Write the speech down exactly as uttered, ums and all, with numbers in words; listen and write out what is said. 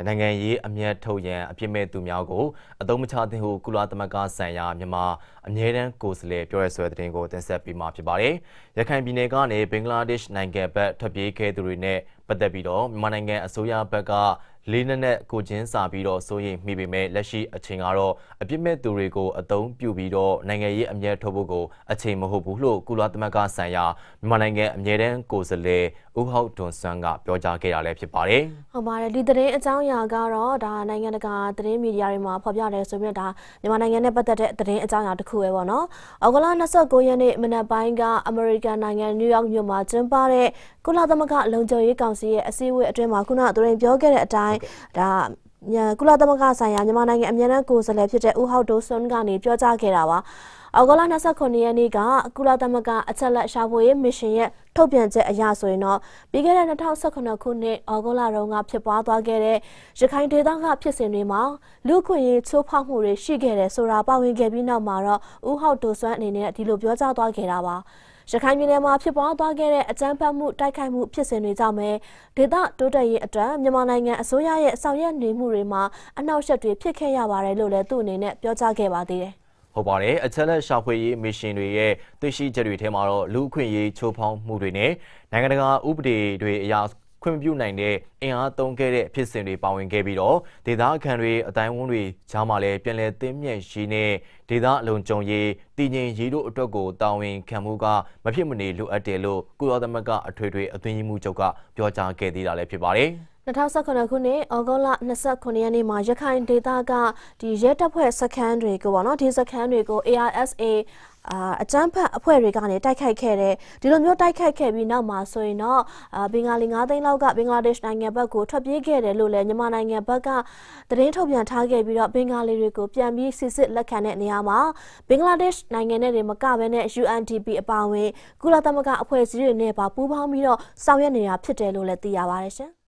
နိုင်ငံရေးအမျက်ထုတ်ရန်အပြစ်မဲ့သူများကိုအသုံးမချသင့်ဟုကုလသမဂ္ဂဆိုင်ရာမြန်မာအမြဲတမ်းကိုယ်စားလှယ်ပြောရဆွဲတဲ့တင်ကိုတင်ဆက်ပေးမှာဖြစ်ပါတယ်။ရခိုင်ပြည်နယ်ကနေဘင်္ဂလားဒေ့ရှ်နိုင်ငံဘက်ထွက်ပြေးခဲ့သူတွေနဲ့ပတ်သက်ပြီးတော့မြန်မာနိုင်ငံအစိုးရဘက်ကလေးနက်နဲ့ကိုချင်းစာပြီးတော့စိုးရိမ်မိပေမဲ့လက်ရှိအချိန်ကတော့အပြစ်မဲ့သူတွေကိုအသုံးပြုပြီးတော့နိုင်ငံရေးအမျက်ထုတ်ဖို့ကိုအချိန်မဟုတ်ဘူးလို့ကုလသမဂ္ဂဆိုင်ရာမြန်မာနိုင်ငံအမြဲတမ်းကိုယ်စားလှယ်ဦးဟောက်တွန်ဆန်းကပြောကြားခဲ့တာလည်းဖြစ်ပါတယ်။ဟုတ်ပါတယ်ဒီသတင်းအကြောင်းအရာကတော့ဒါနိုင်ငံတကာသတင်းမီဒီယာတွေမှာဖော်ပြတယ်ဆိုပြီးဒါမြန်မာနိုင်ငံနဲ့ပတ်သက်တဲ့သတင်းအကြောင်းအရာတစ်ခုပဲပေါ့နော်။ဩဂုတ်လ၂၉ရက်နေ့မနက်ပိုင်းကအမေရိကန်နိုင်ငံနယူးယောက်မြို့မှာကျင်းပတဲ့ကုလသမဂ္ဂလုံခြုံရေးကောင်စီရဲ့အစည်းအဝေးအတွင်းမှာခုနကသူတို့ပြောခဲ့တဲ့အတိုင်းဒါကုလသမဂ္ဂဆိုင်ရာမြန်မာနိုင်ငံအမြဲတမ်းကိုယ်စားလှယ်ဖြစ်တဲ့ဦးဟောက်ဒိုဆွန်ကနေပြောကြားခဲ့တာပါ။ဩဂုတ်လ၂၉ရက်နေ့ကကုလသမဂ္ဂအချက်လက်ရှာဖွေရေးမစ်ရှင်ရဲ့ထုတ်ပြန်ချက်အရဆိုရင်တော့ပြီးခဲ့တဲ့၂၀၁၇ခုနှစ်ဩဂုတ်လတုန်းကဖြစ်ပွားသွားခဲ့တဲ့ရခိုင်ဒေသကဖြစ်စဉ်တွေမှာလူခွင့်ရေးချိုးဖောက်မှုတွေရှိခဲ့တယ်ဆိုတာပါဝင်ခဲ့ပြီးနောက်မှာတော့ဦးဟောက်ဒိုဆွန်အနေနဲ့ဒီလိုပြောကြားသွားခဲ့တာပါ။ရခိုင်ပြည်နယ်မှာဖြစ်ပွားသွားခဲ့တဲ့အကြမ်းဖက်မှုတိုက်ခိုက်မှုဖြစ်စဉ်တွေကြောင့်ပဲဒေသတိုးတက်ရေးအတွက်မြန်မာနိုင်ငံအစိုးရရဲ့ဆောင်ရွက်နေမှုတွေမှာအနှောက်အယှက်တွေဖြစ်ခဲ့ရပါတယ်လို့လည်းသူ့အနေနဲ့ပြောကြားခဲ့ပါသေးတယ်။ဟုတ်ပါတယ်အချက်လက်ရှာဖွေရေးမစ်ရှင်တွေရဲ့သိရှိချက်တွေထဲမှာတော့လူခွင့်ရေးချိုးဖောက်မှုတွေနဲ့နိုင်ငံတကာဥပဒေတွေအရာခွင့်ပြုနိုင်တဲ့အင်အားသုံးခဲ့တဲ့ဖြစ်စဉ်တွေပါဝင်ခဲ့ပြီးတော့ဒေသခံတွေအတိုင်းအဝန်တွေကြားမှာလည်းပြန်လည်သိမ်းမြတ်ရေးနဲ့ဒေသလုံခြုံရေးတည်ငြိမ်ရေးတို့အတွက်ကိုတာဝန်ခံမှုကမဖြစ်မနေလိုအပ်တယ်လို့ကုလသမဂ္ဂအထွေထွေအတွင်းရေးမှူးချုပ်ကပြောကြားခဲ့သေးတာလည်းဖြစ်ပါတယ်။၂၀၁၇ခုနှစ်ဩဂုတ်လ၂၉ရက်နေ့မှာရခိုင်ဒေသကဒီရဲတပ်ဖွဲ့စခန်းတွေကိုပေါ့နော်ဒီစခန်းတွေကို A R S A အာအကြမ်းဖက်အဖွဲ့တွေကနေတိုက်ခိုက်ခဲ့တယ်ဒီလိုမျိုးတိုက်ခိုက်ခဲ့ပြီးနောက်မှာဆိုရင်တော့ဘင်္ဂါလီ၅သိန်းလောက်ကဘင်္ဂလားဒေ့ရှ်နိုင်ငံဘက်ကိုထွက်ပြေးခဲ့တယ်လို့လည်းမြန်မာနိုင်ငံဘက်ကသတင်းထုတ်ပြန်ထားခဲ့ပြီးတော့ဘင်္ဂါလီတွေကိုပြန်ပြီးစစ်စစ်လက်ခံတဲ့နေရာမှာဘင်္ဂလားဒေ့ရှ်နိုင်ငံနဲ့တွေမကဘဲနဲ့ U N D P အပါအဝင်ကုလသမဂ္ဂအဖွဲ့အစည်းတွေနဲ့ပါပူးပေါင်းပြီးတော့ဆောင်ရွက်နေတာဖြစ်တယ်လို့လည်းသိရပါတယ်ရှင်